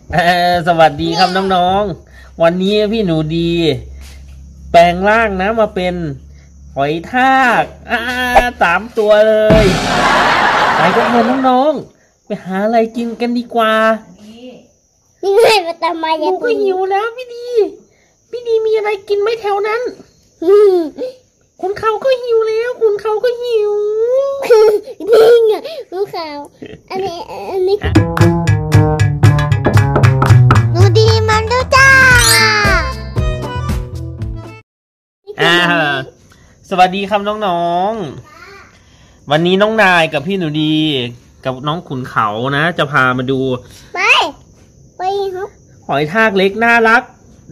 สวัสดีครับน้องๆวันนี้พี่หนูดีแปลงร่างนะมาเป็นหอยทาก3 ตัวเลยไปกันเถอะน้องๆไปหาอะไรกินกันดีกว่านี่ไงมาตามมาอย่างนี้ก็หิวแล้วพี่ดีมีอะไรกินไหมแถวนั้นคุณเขาก็หิวแล้วคุณเขาก็หิวนี่ไงคุณเขาอันนี้หนูดีมันดูจ้าสวัสดีครับน้องๆวันนี้น้องนายกับพี่หนูดีกับน้องขุนเขานะจะพามาดูไปครับหอยทากเล็กน่ารัก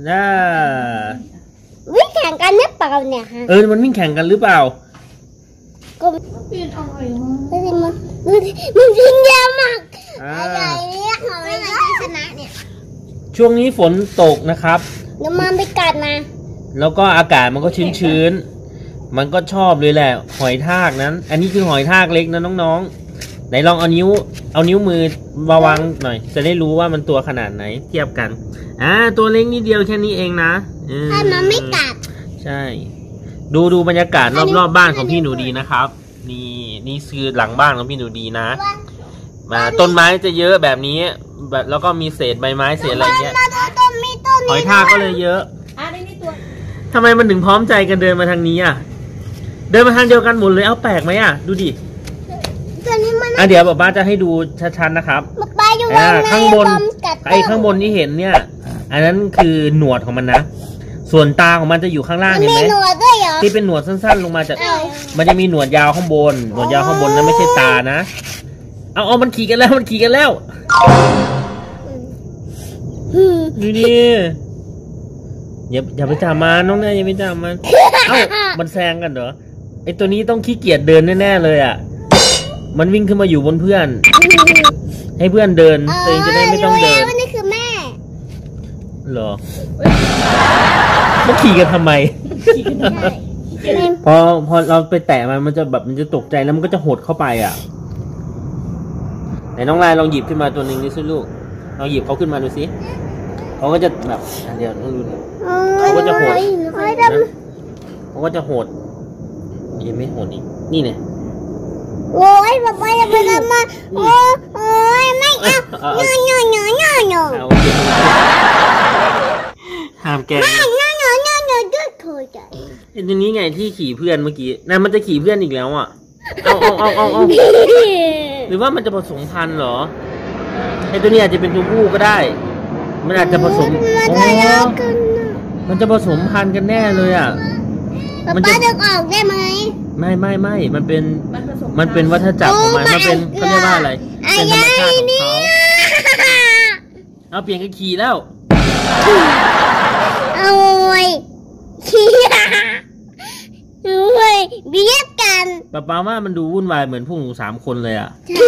วิ่งแข่งกันหรือเปล่าเนี่ยฮะมันวิ่งแข่งกันหรือเปล่าก็ปีนอะไรมันวิ่งยาวมากอะไรเนี่ยเขาไม่ได้ชนะเนี่ยช่วงนี้ฝนตกนะครับเดี๋ยวมันไปกัดนะแล้วก็อากาศมันก็ชื้นๆมันก็ชอบเลยแหละหอยทากนั้นอันนี้คือหอยทากเล็กนะน้องๆไหนลองเอานิ้วมือมาวางหน่อยจะได้รู้ว่ามันตัวขนาดไหนเทียบกันตัวเล็กนิดเดียวแค่นี้เองนะถ้ามันไม่กัดใช่ดูบรรยากาศรอบบ้านของพี่หนูดีนะครับนี่คือหลังบ้านของพี่หนูดีนะต้นไม้จะเยอะแบบนี้แล้วก็มีเศษใบไม้เศษอะไรเงี้ยหอยทากก็เลยเยอะทำไมมันถึงพร้อมใจกันเดินมาทางนี้เดินมาทางเดียวกันหมดเลยแปลกไหมดูดิเดี๋ยวป้าจะให้ดูชัดๆนะครับข้างบนข้างบนที่เห็นเนี่ยอันนั้นคือหนวดของมันนะส่วนตาของมันจะอยู่ข้างล่างเห็นไหมที่เป็นหนวดสั้นๆลงมาจากมันจะมีหนวดยาวข้างบนหนวดยาวข้างบนนั้นไม่ใช่ตานะเอามันขี่กันแล้วนี่อย่าไปจับมันน้องเนี่ยอย่าไปจับมันมันแซงกันเหรอไอตัวนี้ต้องขี้เกียจเดินแน่ๆเลยมันวิ่งขึ้นมาอยู่บนเพื่อนให้เพื่อนเดินตัวเองจะได้ไม่ต้องเดินนี่คือแม่เหรอมันขี่กันทำไมพอเราไปแตะมันจะตกใจแล้วมันก็จะหดเข้าไปไหนน้องลายลองหยิบขึ้นมาตัวหนึ่งดิสิลูกลองหยิบเขาขึ้นมาดูสิเขาก็จะแบบเดี๋ยวดูเขาก็จะโหดยังไม่โหดอีกนี่เนี่ยโอ้ยป๊าป๊าอย่าไปทำมาโอ้ยไม่เอาห้ามแกด้วยโทษใจทีนี้ไงที่ขี่เพื่อนเมื่อกี้นั่นมันจะขี่เพื่อนอีกแล้วเอาหรือว่ามันจะผสมพันธุ์เหรอไอตัวนี้อาจจะเป็นตัวผู้ก็ได้มันอาจจะผสมมันจะผสมพันธุ์กันแน่เลยมันจะดึงออกได้ไหมไม่มันเป็นวัฏจักรของมันเป็นเขาเรียกว่าอะไรเป็นธรรมชาติของเขาเอาเปลี่ยนกันขี่แล้วโอ้ยขี่โอ้ยเบียดกันป้าว่ามันดูวุ่นวายเหมือนพวกหนู3 คนเลย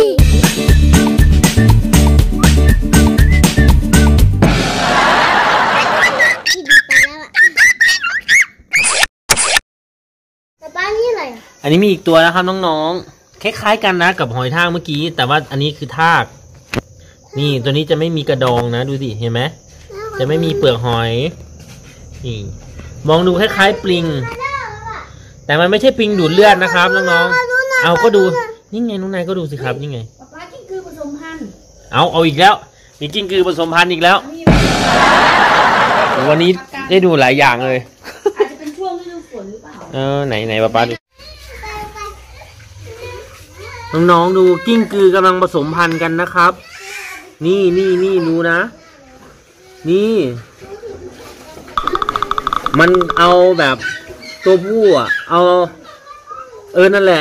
อันนี้มีอีกตัวนะครับน้องๆคล้ายๆกันนะกับหอยทากเมื่อกี้แต่ว่าอันนี้คือทากนี่ตัวนี้จะไม่มีกระดองนะดูสิเห็นไหมจะไม่มีเปลือกหอยนี่มองดูคล้ายๆปลิงแต่มันไม่ใช่ปลิงดูดเลือดนะครับน้องๆเอาก็ดูนี่ไงน้องนายก็ดูสิครับนี่ไงกิ้งกือผสมพันธุ์เอาอีกแล้วมีกิ้งกือผสมพันธุ์อีกแล้ววันนี้ได้ดูหลายอย่างเลยอาจจะเป็นช่วงฤดูฝนหรือเปล่าไหนป้าดูน้องๆดูกิ้งกือกำลังผสมพันธุ์กันนะครับนี่ดูนะนี่มันเอาแบบตัวผู้เอานั่นแหละ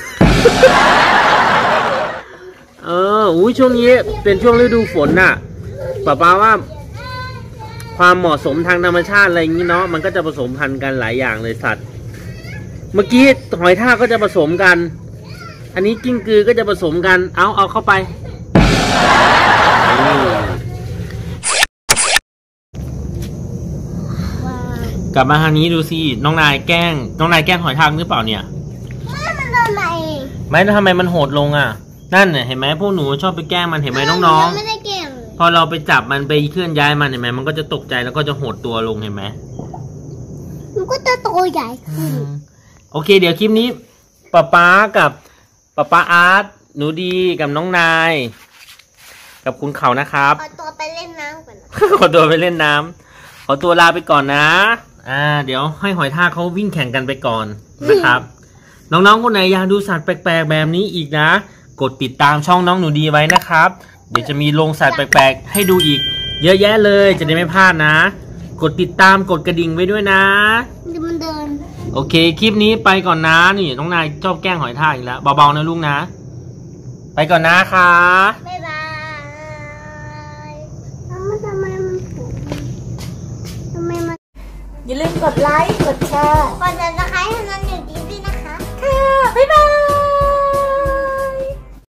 ช่วงนี้เป็นช่วงฤดูฝนป้าว่าความเหมาะสมทางธรรมชาติอะไรอย่างนี้เนาะมันก็จะผสมพันธุ์กันหลายอย่างเลยสัตว์เมื่อกี้หอยทากก็จะผสมกันอันนี้กิ้งกือก็จะผสมกันเอาเข้าไปกลับมาทางนี้ดูสิน้องนายแกล้งหอยทากหรือเปล่าเนี่ยมันโดนไหมไม่แล้วทำไมมันโหดลงนั่นเห็นไหมพวกหนูชอบไปแกล้งมันเห็นไหมน้องๆไม่ได้แกล้งพอเราไปจับมันไปเคลื่อนย้ายมันเห็นไหมมันก็จะตกใจแล้วก็จะหดตัวลงเห็นไหมมันก็จะโตใหญ่ขึ้นโอเคเดี๋ยวคลิปนี้ป๊ากับป๊าอาร์ตหนูดีกับน้องนายกับคุณเขานะครับขอตัวไปเล่นน้ำก่อนนะขอตัวไปเล่นน้ำขอตัวลาไปก่อนนะเดี๋ยวให้หอยทากเขาวิ่งแข่งกันไปก่อนนะครับ น้องๆคนไหนอยากดูสัตว์แปลกๆแบบนี้อีกนะกดติดตามช่องน้องหนูดีไว้นะครับเดี๋ยวจะมีลงสัตว์แปลกๆให้ดูอีกเยอะแยะเลยจะได้ไม่พลาดนะกดติดตามกดกระดิ่งไว้ด้วยนะเดี๋ยวมันเดินโอเคคลิปนี้ไปก่อนนะนี่น้องนายชอบแกล้งหอยทากอีกแล้วเบาๆนะลูกนะไปก่อนนะคะบ๊ายบายทำไมมันถูกทำไมมันอย่าลืมกดไลค์กดแชร์กดติดตามให้น้องหนูดีด้วยนะคะค่ะบ๊ายบาย